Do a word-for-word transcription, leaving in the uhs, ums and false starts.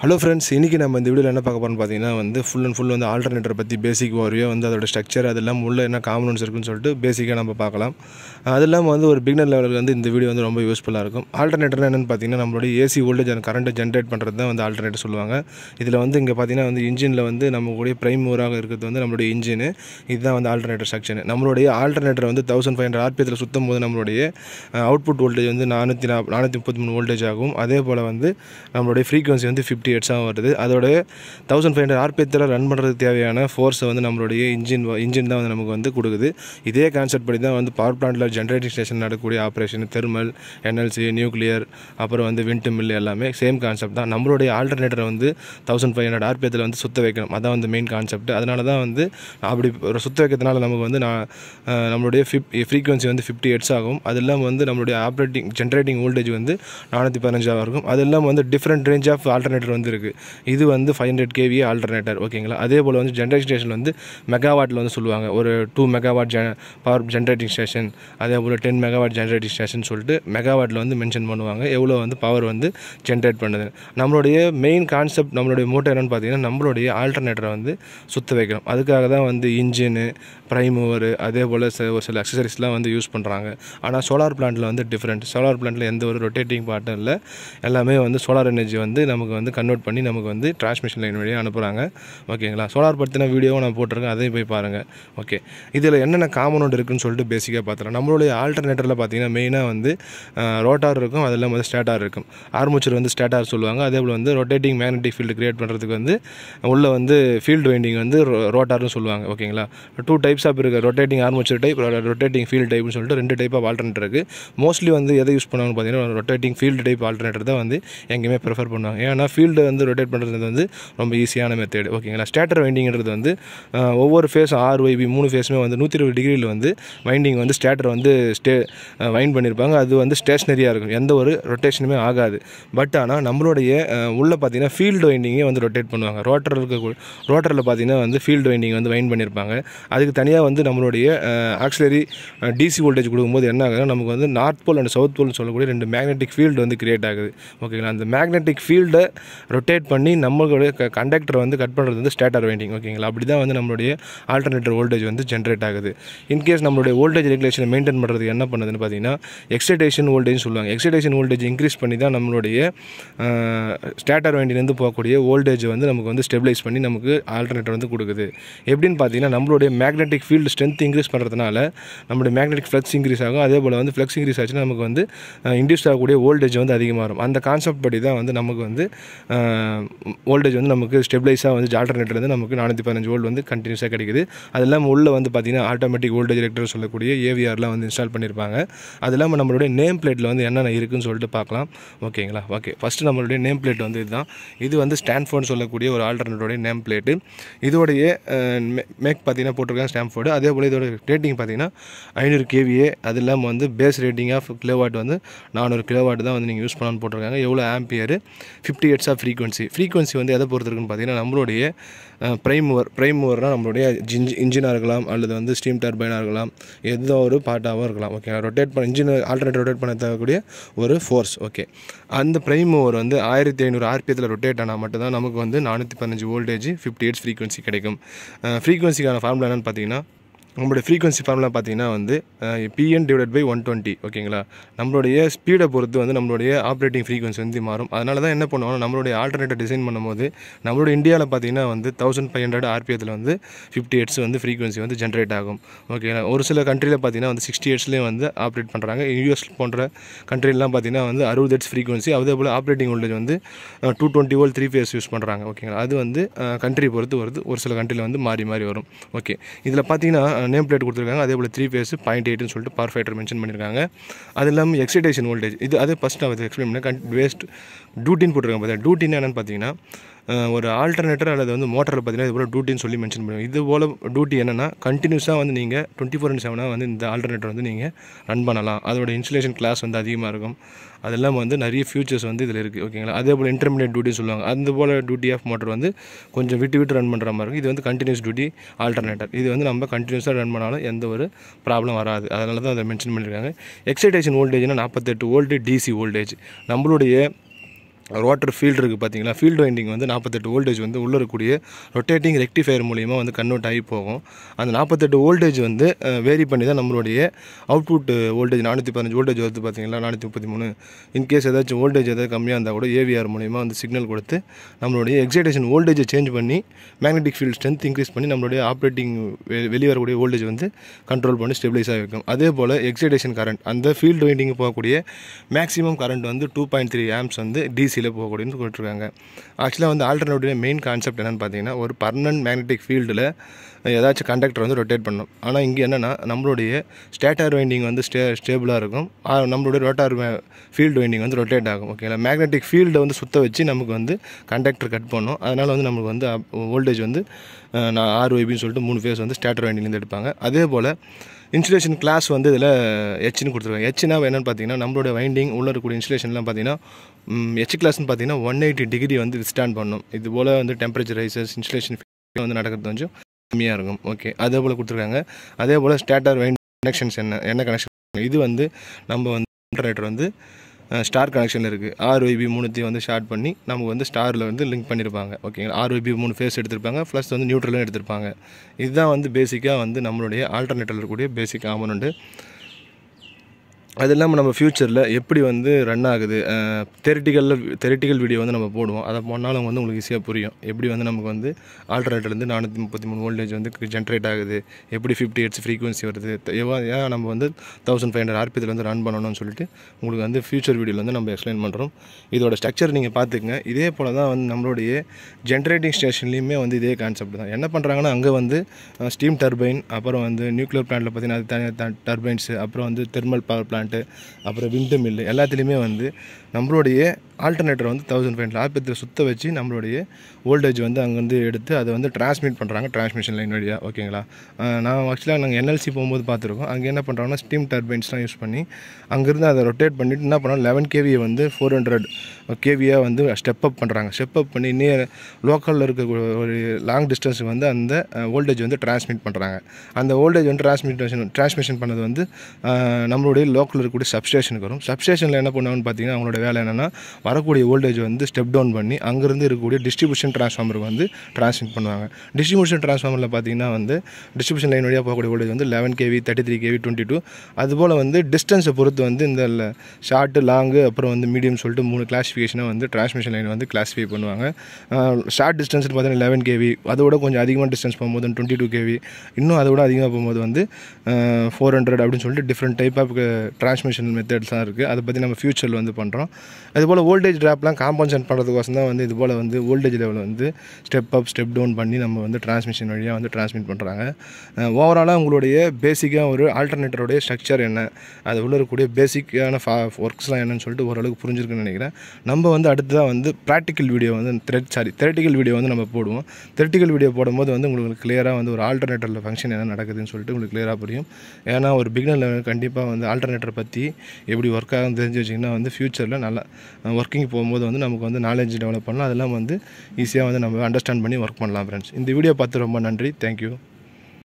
Hello friends, இன்னைக்கு நம்ம இந்த வீடியோல என்ன பார்க்க போறோம்னு பாத்தீங்கன்னா வந்து full and full வந்து ஆல்டர்னேட்டர் பத்தி பேசிக் ஓவர்வியூ வந்து அதோட ஸ்ட்ரக்சர் அதெல்லாம் உள்ள என்ன காம்போனன்ட்ஸ் இருக்குன்னு சொல்லிட்டு பேசிக்கா நம்ம பார்க்கலாம். அதெல்லாம் வந்து ஒரு பிகினர் லெவலுக்கு வந்து இந்த வீடியோ வந்து ரொம்ப யூஸ்ஃபுல்லா இருக்கும். ஆல்டர்னேட்டர்னா என்னன்னு பாத்தீங்கன்னா நம்மளோட AC voltage and current generate பண்றது தான் வந்து ஆல்டர்னேட்டர் சொல்லுவாங்க. இதுல வந்து இங்க பாத்தீங்கன்னா வந்து இன்ஜின்ல வந்து நம்ம கூடிய பிரைம் மூவராக இருக்குது வந்து நம்மளுடைய இன்ஜின். இதுதான் வந்து ஆல்டர்னேட்டர் செக்ஷன். நம்மளுடைய ஆல்டர்னேட்டர் வந்து பதினைந்து ஐநூறு ஆர்பிஎம்ல சுத்தும் போது நம்மளுடைய அவுட்புட் வோல்டேஜ் வந்து நானூற்று முப்பத்தி மூன்று வோல்டேஜ் ஆகும். அதே போல வந்து நம்மளுடைய ஃப்ரீக்வென்சி வந்து ஐம்பது ஹெர்ட்ஸ் ஆகும் வருது. அதோட பதினைந்து ஐநூறு ஆர்பிஎம்ல ரன் பண்றதுக்கு தேவையான ஃபோர்ஸை வந்து நம்மளுடைய இன்ஜின் இன்ஜின் தான் வந்து நமக்கு வந்து கொடுக்குது. இதே கான்செப்ட் படி தான் வந்து பவர் பிளான்ட்ல ஜெனரேட்டிங் ஸ்டேஷன் நடக்கக்கூடிய ஆப்ரேஷன் தெர்மல், என்எல்சி, நியூக்ளியர், அப்புறம் வந்து விண்ட் மில் எல்லாமே சேம் கான்செப்ட் தான். நம்மளுடைய ஆல்டர்னேட்டரை வந்து பதினைந்து ஐநூறு ஆர்பிஎம்ல வந்து சுத்த வைக்கணும். அதான் வந்து மெயின் கான்செப்ட். அதனால தான் வந்து அப்படி ஒரு சுத்த வைக்கிறதுனால நமக்கு வந்து நம்மளுடைய ஃப்ரீக்வென்சி வந்து ஐம்பது ஹெர்ட்ஸ் ஆகும். அது இல்லாமல் வந்து நம்மளுடைய ஆப்ரேட்டிங் ஜெனரேட்டிங் வோல்டேஜ் வந்து நானூற்றி பதினஞ்சு இருக்கும். அது இல்லாமல் வந்து டிஃப்ரெண்ட் ரேஞ்ச் ஆஃப் ஆல்டர்னேட்டர் வந்து இருக்குது. இது வந்து ஃபைவ் ஹண்ட்ரட் கேவி ஆல்டர்னேட்டர் ஓகேங்களா. அதே போல் வந்து ஜென்ரேட்டிங் ஸ்டேஷன் வந்து மெகாவாட்டில் வந்து சொல்லுவாங்க. ஒரு டூ மெகாவாட் ஜெ பவர் ஜென்ரேட்டிங் ஸ்டேஷன், அதே போல் டென் மெகாவாட் ஜென்ரேட்டிங் ஸ்டேஷன் சொல்லிட்டு மெகாவாட்டில் வந்து மென்ஷன் பண்ணுவாங்க எவ்வளோ வந்து பவர் வந்து ஜென்ரேட் பண்ணுது. நம்மளுடைய மெயின் கான்செப்ட் நம்மளுடைய மோட்டர் என்னென்னு பார்த்தீங்கன்னா நம்மளுடைய ஆல்டர்னேட்டரை வந்து சுத்த வைக்கணும். அதுக்காக தான் வந்து இன்ஜினு, ப்ரைம் மூவர், அதே போல் ஒரு சில அக்சசரிஸ்லாம் வந்து யூஸ் பண்ணுறாங்க. ஆனால் சோலார் பிளான்ட்டில் வந்து டிஃப்ரெண்ட். சோலார் பிளான்ட்டில் எந்த ஒரு ரொட்டேட்டிங் பார்ட்டும் இல்லை. எல்லாமே வந்து சோலார் எனர்ஜி வந்து நமக்கு வந்து கன்வெர்ட் பண்ணி நமக்கு வந்து டிரான்ஸ்மிஷன் லைன் வழியாக அனுப்புகிறாங்க ஓகேங்களா. சோலார் பற்றின வீடியோவும் நான் போட்டிருக்கேன், அதையும் போய் பாருங்கள் ஓகே. இதில் என்னென்ன காம்போனன்ட் இருக்குன்னு சொல்லிட்டு பேசிக்காக பார்த்துக்கலாம். நம்மளுடைய ஆல்டர்னேட்டரில் பார்த்தீங்கன்னா மெயினாக வந்து ரோட்டார் இருக்கும், அது இல்லாமல் வந்து ஸ்டேட்டார் இருக்கும். ஆர்மேச்சர் வந்து ஸ்டேட்டார் சொல்லுவாங்க. அதே போல் வந்து ரொட்டேட்டிங் மேக்னெட்டிக் ஃபீல்டு கிரியேட் பண்ணுறதுக்கு வந்து உள்ள வந்து ஃபீல்டு வைண்டிங் வந்து ரோட்டார்னு சொல்லுவாங்க ஓகேங்களா. டூ டைப்ஸ் ஆஃப் இருக்குது, rotating armature type, rotating field டைப்னு சொல்லிட்டு ரெண்டு டைப் ஆஃப் ஆல்டர்னேட்டர் இருக்குது. மோஸ்ட்லி வந்து எதை யூஸ் பண்ணுவாங்கன்னு பார்த்தீங்கன்னா ரொட்டேட்டிங் ஃபீல்டு டைப் ஆல்டர்னேட்டர் தான் வந்து எங்கேயுமே ப்ரிஃபர் பண்ணுவாங்க. ஏன்னா ஃபீல்டு வந்து ரொட்டேட் பண்ணுறது வந்து ரொம்ப ஈஸியான மெத்தேடு ஓகேங்களா. ஸ்டேட்டர் வைண்டிங்கிறது வந்து ஒவ்வொரு ஃபேஸும் ஆர் ஒய்பி மூணு ஃபேஸுமே வந்து நூற்றி இருபது டிகிரியில் வந்து வைண்டிங் வந்து ஸ்டேட்டர் வந்து ஸ்டே வைண்ட் பண்ணியிருப்பாங்க. அது வந்து ஸ்டேஷ்னரியாக இருக்கும், எந்த ஒரு ரொட்டேஷனுமே ஆகாது. பட் ஆனால் நம்மளுடைய உள்ளே பார்த்தீங்கன்னா ஃபீல்டு வைண்டிங்கே வந்து ரொட்டேட் பண்ணுவாங்க. ரோட்டர் இருக்க ரோட்டரில் பார்த்தீங்கன்னா வந்து ஃபீல்டு வைண்டிங் வந்து வைண்ட் பண்ணியிருப்பாங்க. அதுக்கு தனியாக வந்து நம்மளுடைய ஆக்சிலரி டிசி வோல்டேஜ் கொடுக்கும்போது என்ன ஆகுதுன்னா நமக்கு வந்து நார்த் போல் அண்ட் சவுத் போல்னு சொல்லக்கூடிய ரெண்டு மேக்னெட்டிக் ஃபீல்டு வந்து கிரியேட் ஆகுது ஓகேங்களா. அந்த மேக்னெட்டிக் ஃபீல்டை ரொட்டேட் பண்ணி நம்மளுடைய கண்டக்டரை வந்து கட் பண்ணுறது வந்து ஸ்டேட்டர் வைண்டிங் ஓகேங்களா. அப்படி தான் வந்து நம்மளுடைய ஆல்டர்னேட்டர் வோல்டேஜ் வந்து ஜென்ரேட் ஆகுது. இன்கேஸ் நம்மளுடைய வோல்டேஜ் ரெகுலேஷனை மெயின்டைன் பண்ணுறதுக்கு என்ன பண்ணுதுன்னு பார்த்தீங்கன்னா எக்ஸைடேஷன் வோல்டேஜ் சொல்லுவாங்க. எக்ஸைடேஷன் வோல்டேஜ் இன்க்ரீஸ் பண்ணி தான் நம்மளுடைய ஸ்டேட்டர் வைண்டிங்லேருந்து போகக்கூடிய வோல்டேஜ் வந்து நமக்கு வந்து ஸ்டெபிலைஸ் பண்ணி நமக்கு ஆல்டர்னேட்டர் வந்து கொடுக்குது. எப்படின்னு பார்த்தீங்கன்னா நம்மளுடைய மேக்னெட்டிக் ஃபீல்டு ஸ்ட்ரென்த் இன்க்ரீஸ் பண்ணுறதுனால நம்மளுடைய மேக்னெட்டிக் ஃப்ளக்ஸ் இன்க்ரீஸ் ஆகும். அதே போல் வந்து ஃப்ளக்ஸ் இன்க்ரீஸ் ஆச்சுன்னா நமக்கு வந்து இன்டியூஸ் ஆகக்கூடிய வோல்டேஜ் வந்து அதிகமாக வரும். அந்த கான்செப்ட் படி தான் வந்து நமக்கு வந்து வோல்டேஜ் வந்து நமக்கு ஸ்டெபிலைஸாக வந்து ஆல்டர்னேட்டர் வந்து நமக்கு நானூற்றி பதினஞ்சு வோல்ட் வந்து கண்டினியூஸாக கிடைக்குது. அது இல்லாமல் உள்ள வந்து பார்த்தீங்கன்னா ஆட்டோமேட்டிக் வோல்டேஜ் ரெகுலேட்டர் சொல்லக்கூடிய ஏவிஆர்லாம் வந்து இன்ஸ்டால் பண்ணியிருப்பாங்க. அது இல்லாமல் நம்மளுடைய நேம் பிளேட்டில் வந்து என்னென்ன இருக்குன்னு சொல்லிட்டு பார்க்கலாம் ஓகேங்களா. ஓகே, ஃபஸ்ட்டு நம்மளுடைய நேம் பிளேட் வந்து இதுதான். இது வந்து ஸ்டான்ஃபோர்டு சொல்லக்கூடிய ஒரு ஆல்டர்னேட்டருடைய நேம் பிளேட்டு. இதோடைய மேக் பார்த்தீங்கன்னா போட்டிருக்காங்க ஸ்டான்ஃபோர்டு. அதே போல் இதோட ரேட்டிங் பார்த்தீங்கன்னா ஐநூறு கேவிஏ. அது இல்லாமல் வந்து பேஸ் ரேட்டிங் ஆஃப் கிலோவாட் வந்து நானூறு கிலோவாட் தான் வந்து நீங்கள் யூஸ் பண்ணலான்னு போட்டிருக்காங்க. எவ்வளோ ampere, fifty hertz of frequency. Frequency வந்து எதை பொறுத்து இருக்குன்னு பார்த்தீங்கன்னா நம்மளுடைய ப்ரைம் மூவர் ப்ரைம் மூவர்னால் நம்மளுடைய இன்ஜின் இன்ஜினாக இருக்கலாம், அல்லது வந்து ஸ்டீம் டர்பைனாக இருக்கலாம், எதோ ஒரு பார்ட்டாகவும் இருக்கலாம் ஓகே. ரொட்டேட் பண்ண இன்ஜின் ஆல்டர்னேட்டர் ரொட்டேட் பண்ண தேவைக்கூடிய ஒரு ஃபோர்ஸ் ஓகே. அந்த ப்ரைம் மூவர் வந்து ஆயிரத்தி ஐநூறு ஆர்பிஎத்தில் ரொட்டேட் ஆனால் மட்டும்தான் நமக்கு வந்து நானூற்றி பதினஞ்சு வோல்டேஜ் ஃபிஃப்டி ஹெர்ட்ஸ் ஃப்ரீக்வன்சி கிடைக்கும். ஃப்ரீக்வன்சிக்கான ஃபார்முலா என்னென்னு பார்த்தீங்கன்னா நம்மளுடைய ஃப்ரீக்வன்சி ஃபார்முலா பார்த்தீங்கன்னா வந்து PN divide by one twenty ஓகேங்களா. நம்மளுடைய ஸ்பீடை பொறுத்து வந்து நம்மளுடைய ஆப்ரேட்டிங் ஃப்ரீக்வன்சி வந்து மாறும். அதனால தான் என்ன பண்ணுவோம், நம்மளுடைய ஆல்டர்னேட்டர் டிசைன் பண்ணும்போது நம்மளுடைய இந்தியாவில் பார்த்தீங்கன்னா வந்து தௌசண்ட் ஃபைவ் ஹண்ட்ரட் ஆர்பிஎத்தில் வந்து ஃபிஃப்டி ஹெர்ட்ஸ் வந்து ஃப்ரீக்வன்சி வந்து ஜென்ரேட் ஆகும் ஓகேங்களா. ஒரு சில கண்ட்ரியில் பார்த்தீங்கன்னா வந்து சிக்ஸ்டி ஹெர்ட்ஸ்லேயும் வந்து ஆப்ரேட் பண்ணுறாங்க. யூஎஸ் போன்ற கண்ட்ரிலாம் பார்த்தீங்கன்னா வந்து அறுபது ஹெர்ட்ஸ் ஃப்ரீக்வன்சி. அதே போல் ஆப்ரேட்டிங் வோல்டேஜ் வந்து two twenty volt three phase use பண்ணுறாங்க ஓகேங்களா. அது வந்து கண்ட்ரி பொறுத்து வருது. ஒரு சில கண்ட்ரியில் வந்து மாறி மாறி வரும் ஓகே. இதில் பார்த்தீங்கன்னா நேம் பிளேட் கொடுத்துருக்காங்க. அதே போல் த்ரீ ஃபேஸ் பாயிண்ட் எயிட்னு சொல்லிட்டு பவர் ஃபேக்டர் மென்ஷன் பண்ணியிருக்காங்க. அது இல்லாமல் எக்ஸைடேஷன் வோல்டேஜ் இது அது ஃபஸ்ட் நான் எக்ஸ்பிளைன் பண்ணேன். கன் வேஸ்ட் டியூட்டின்னு போட்டிருக்காங்க. பார்த்தீங்கன்னா டியூட்டின்னு என்னென்னு பார்த்தீங்கன்னா ஒரு ஆல்டர்னேட்டர் அல்லது வந்து மோட்டரில் பார்த்தீங்கன்னா இது போல் டியூட்டின்னு சொல்லி மென்ஷன் பண்ணுவாங்க. இது போல் டியூட்டி என்னென்னா கண்டினியூஸாக வந்து நீங்கள் டுவெண்ட்டி ஃபோர் இன்ட் செவனாக வந்து இந்த ஆல்டர்னேட்டர் வந்து நீங்கள் ரன் பண்ணலாம். அதோட இன்சுலேஷன் கிளாஸ் வந்து அதிகமாக இருக்கும். அது இல்லாமல் வந்து நிறைய ஃபியூச்சர்ஸ் வந்து இதில் இருக்குது ஓகேங்களா. அதே போல் இன்டர்மீடியட் டியூட்டி சொல்லுவாங்க. அந்த போல் டியூட்டி ஆஃப் மோட்டர் வந்து கொஞ்சம் விட்டு விட்டு ரன் பண்ணுற மாதிரி இருக்கும். இது வந்து கண்டினியூஸ் டியூட்டி ஆல்டர்னேட்டர். இது வந்து நம்ம கண்டினியூஸாக ரன் பண்ணாலும் எந்த ஒரு ப்ராப்ளம் வராது. அதனால தான் அதை மென்ஷன் பண்ணியிருக்காங்க. எக்ஸைடேஷன் வோல்டேஜ்னால் நாற்பத்தெட்டு வோல்ட் டிசி வோல்டேஜ். நம்மளுடைய ரோட்டர் ஃபீல்டு இருக்குது பார்த்தீங்களா, ஃபீல்டு வைண்டிங் வந்து நாற்பத்தெட்டு வோல்டேஜ் வந்து உள்ளே இருக்கக்கூடிய ரொட்டேட்டிங் ரெக்டிஃபயர் மூலிமா வந்து கன்வெர்ட் ஆகி போகும். அந்த நாற்பத்தெட்டு வோல்டேஜ் வந்து வேரி பண்ணி தான் நம்மளுடைய அவுட்புட் வோல்டேஜ் நானூற்றி பதினஞ்சு வோல்டேஜ் வருது பார்த்தீங்களா, நானூற்றி முப்பத்தி மூணு இன்கேஸ் ஏதாச்சும் வோல்டேஜ் ஏதாவது கம்மியாக இருந்தால் கூட ஏவிஆர் மூலிமா வந்து சிக்னல் கொடுத்து நம்மளுடைய எக்ஸைட்டேஷன் வோல்டேஜை சேஞ்ச் பண்ணி மேக்னெட்டிக் ஃபீல்ட் ஸ்ட்ரென்த் இன்க்ரீஸ் பண்ணி நம்மளுடைய ஆப்ரேட்டிங் வெளியே வரக்கூடிய வோல்டேஜ் வந்து கண்ட்ரோல் பண்ணி ஸ்டெபிலைஸாக வைக்கும். அதே போல் எக்ஸைட்டேஷன் கரண்ட் அந்த ஃபீல்டு வைண்டிங் போகக்கூடிய மேக்ஸிமம் கரண்ட் வந்து டூ பாயிண்ட் த்ரீ ஆம்ஸ் வந்து டிசியில் போகக்கூடியன்னு கொடுத்துருக்காங்க. ஆக்சுவலாக வந்து ஆல்டர்னேட்டருடைய மெயின் கான்செப்ட் என்னென்னு பார்த்தீங்கன்னா, ஒரு பர்மனன்ட் மேக்னெட்டிக் ஃபீல்டில் ஏதாச்சும் கண்டக்டர் வந்து ரொட்டேட் பண்ணும். ஆனால் இங்கே என்னென்னா நம்மளுடைய ஸ்டேட்டர் வைண்டிங் வந்து ஸ்டே ஸ்டேபிளாக இருக்கும், நம்மளுடைய ரோட்டார் ஃபீல்டு வைண்டிங் வந்து ரொட்டேட் ஆகும். ஓகேங்களா, மேக்னெட்டிக் ஃபீல்டை வந்து சுற்ற வச்சு நமக்கு வந்து கண்டக்டர் கட் பண்ணும். அதனால் வந்து நமக்கு வந்து வோல்டேஜ் வந்து நான் ஆர்ஒய்பின்னு சொல்லிட்டு மூணு ஃபேஸ் வந்து ஸ்டேட்டர் வைண்டிங்லேருந்து எடுப்பாங்க. அதே போல் இன்சுலேஷன் கிளாஸ் வந்து இதில் ஹெச்னு கொடுத்துருக்காங்க. ஹெச்னா என்னென்னு பார்த்தீங்கன்னா, நம்மளோட வைண்டிங் உள்ள இருக்கக்கூடிய இன்சுலேஷன்லாம் பார்த்தீங்கன்னா ஹெச் கிளாஸ்னு பார்த்தீங்கன்னா ஒன் எயிட்டி டிகிரி வந்து விஸ்டாண்ட் பண்ணும். இது போல் வந்து டெம்பரேச்சர் ரைசஸ் இன்சுலேஷன் வந்து நடக்கிறது கொஞ்சம் கம்மியாக இருக்கும். ஓகே, அதே போல் கொடுத்துருக்காங்க. அதே போல் ஸ்டேட்டர் வைண்டிங் கனெக்ஷன்ஸ் என்ன என்ன கனெக்ஷன், இது வந்து நம்ம வந்து ஆல்டர்னேட்டர் வந்து ஸ்டார் கனெக்ஷனில் இருக்குது. ஆர்ஒய்பி மூணுத்தையும் வந்து ஷார்ட் பண்ணி நமக்கு வந்து ஸ்டாரில் வந்து லிங்க் பண்ணியிருப்பாங்க. ஓகேங்களா, ஆர்ஒய்பி மூணு ஃபேஸ் எடுத்திருப்பாங்க, ப்ளஸ் வந்து நியூட்ரலும் எடுத்திருப்பாங்க. இதுதான் வந்து பேசிக்காக வந்து நம்மளுடைய ஆல்டர்னேட்டரில் இருக்கக்கூடிய பேசிக் காம்பனண்ட். அது இல்லாமல் நம்ம ஃப்யூச்சரில் எப்படி வந்து ரன் ஆகுது, தெரிட்டிக்கலில் தெரிட்டிக்கல் வீடியோ வந்து நம்ம போடுவோம். அதை போனாலும் வந்து உங்களுக்கு ஈஸியாக புரியும். எப்படி வந்து நமக்கு வந்து ஆல்டர்னேட்டர்லேருந்து நானூற்றி முப்பத்தி மூணு வோல்டேஜ் வந்து ஜென்ரேட் ஆகுது, எப்படி ஃபிஃப்டி ஹெர்ட்ஸ் ஃப்ரீக்வன்சி வருது, ஏன் நம்ம வந்து தௌசண்ட் ஃபைவ் ஹண்ட்ரட் ஆர்பிஎத்தில் வந்து ரன் பண்ணணும்னு சொல்லிட்டு உங்களுக்கு வந்து ஃபியூச்சர் வீடியோவில் வந்து நம்ம எக்ஸ்பிளைன் பண்ணுறோம். இதோட ஸ்ட்ரக்சர் நீங்கள் பார்த்துக்குங்க. இதே போல் தான் வந்து நம்மளுடைய ஜென்ரேட்டிங் ஸ்டேஷன்லேயுமே வந்து இதே கான்செப்ட் தான். என்ன பண்ணுறாங்கன்னா, அங்கே வந்து ஸ்டீம் டர்பைன், அப்புறம் வந்து நியூக்ளியர் பிளான்ட்டில் பார்த்தீங்கன்னா அது தனியாக டர்பைன்ஸு, அப்புறம் வந்து தெர்மல் பவர் பிளான்ட், அப்புறம் விண்டு மில்லு எல்லாத்துலேயுமே வந்து நம்மளுடைய ஆல்டர்னேட்டர் வந்து தௌசண்ட் ஃபைவ் ஹண்ட்ரட் ஆர்பிஎத்தில் சுற்ற வச்சு நம்மளுடைய வோல்டேஜ் வந்து அங்கேருந்து எடுத்து அதை வந்து டிரான்ஸ்மிட் பண்ணுறாங்க டிரான்ஸ்மிஷன் லைன் வழியாக. ஓகேங்களா, நான் ஆக்சுவலாக நாங்கள் என்எல்சி போகும்போது பார்த்துருக்கோம். அங்கே என்ன பண்ணுறாங்கன்னா ஸ்டீம் டர்பைன்ஸ்லாம் யூஸ் பண்ணி அங்கேருந்து அதை ரொட்டேட் பண்ணிவிட்டு என்ன பண்ணுறாங்க, லெவன் கேவியை வந்து ஃபோர் ஹண்ட்ரட் கேவியாக வந்து ஸ்டெப் அப் பண்ணுறாங்க. ஸ்டெப் அப் பண்ணி நியர் லோக்கலில் இருக்க ஒரு லாங் டிஸ்டன்ஸுக்கு வந்து அந்த வோல்டேஜ் வந்து டிரான்ஸ்மிட் பண்ணுறாங்க. அந்த வோல்டேஜ் வந்து டிரான்ஸ்மிட்டேஷன் டிரான்ஸ்மிஷன் பண்ணது வந்து நம்மளுடைய லோக்கல் இருக்கக்கூடிய சப்ஸ்டேஷனுக்கு வரும். சப்ஸ்டேஷனில் என்ன பண்ணுவாங்கன்னு பார்த்தீங்கன்னா, அவங்களோட வேலை என்னென்னா வரக்கூடிய வோல்டேஜ் வந்து ஸ்டெப் டவுன் பண்ணி அங்கேருந்து இருக்கக்கூடிய டிஸ்ட்ரிபியூஷன் டிரான்ஸ்ஃபார்மருக்கு வந்து டிரான்ஸ்மிட் பண்ணுவாங்க. டிஸ்ட்ரிபியூஷன் டிரான்ஸ்ஃபார்மரில் பார்த்தீங்கன்னா வந்து டிஸ்ட்ரிபியூஷன் லைன் வழியாக போகக்கூடிய வோல்டேஜ் வந்து eleven KV, thirty three KV, twenty two. அதுபோல் வந்து டிஸ்டன்ஸை பொறுத்து வந்து இந்த ஷார்ட்டு, லாங்கு, அப்புறம் வந்து மீடியம் சொல்லிட்டு மூணு கிளாஸிஃபிகேஷனை வந்து டிரான்ஸ்மிஷன் லைன் வந்து கிளாஸிஃபை பண்ணுவாங்க. ஷார்ட் டிஸ்டன்ஸ் பார்த்தீங்கன்னா லெவன் கேவி, அதோட கொஞ்சம் அதிகமாக டிஸ்டன்ஸ் போகும்போது டுவெண்ட்டி டூ கேவி, இன்னும் அதோட அதிகமாக போகும்போது வந்து ஃபோர் ஹண்ட்ரட் அப்படின்னு சொல்லிட்டு டிஃப்ரெண்ட் டைப் ஆஃப் டிரான்ஸ்மிஷன் மெத்தட்ஸ்லாம் இருக்குது. அதை பற்றி நம்ம ஃபியூச்சரில் வந்து பண்ணுறோம். அதுபோல் வோல்டேஜ் ட்ராப்லாம் காம்பன்சேட் பண்ணுறதுக்கோசம் தான் வந்து இது போல் வந்து வோல்டேஜ் லெவல் வந்து ஸ்டெப் அப் ஸ்டெப் டவுன் பண்ணி நம்ம வந்து டிரான்ஸ்மிஷன் வழியாக வந்து டிரான்ஸ்மிட் பண்ணுறாங்க. ஓவராலாக உங்களுடைய பேசிக்காக ஒரு ஆல்டர்னேட்டருடைய ஸ்ட்ரக்சர் என்ன, அது உள்ள இருக்கக்கூடிய பேசிக்கான ஃபா ஒர்க்ஸ்லாம் என்னன்னு சொல்லிட்டு ஓரளவுக்கு புரிஞ்சிருக்குன்னு நினைக்கிறேன். நம்ம வந்து அடுத்ததாக வந்து ப்ராக்டிக்கல் வீடியோ வந்து த்ரெட் சாரி தெரட்டிக்கல் வீடியோ வந்து நம்ம போடுவோம். தெரட்டிக்கல் வீடியோ போடும்போது வந்து உங்களுக்கு கிளியராக வந்து ஒரு ஆல்டர்னேட்டரில் ஃபங்க்ஷன் என்ன நடக்குதுன்னு சொல்லிட்டு உங்களுக்கு கிளியராக புரியும். ஏன்னா ஒரு பிகினர் லெவல் கண்டிப்பாக வந்து ஆல்டர்னேட்டரை பற்றி எப்படி ஒர்க் ஆகும் தெரிஞ்சு வச்சிங்கன்னா வந்து ஃப்யூச்சரில் நல்லா ஒர்க்கிங் போகும்போது வந்து நமக்கு வந்து நாலேஜ் டெவலப் பண்ணலாம். அதெல்லாம் வந்து ஈஸியாக வந்து நம்ம அண்டர்ஸ்டாண்ட் பண்ணி ஒர்க் பண்ணலாம். ஃப்ரெண்ட்ஸ், இந்த வீடியோ பார்த்து ரொம்ப நன்றி. தேங்க்யூ.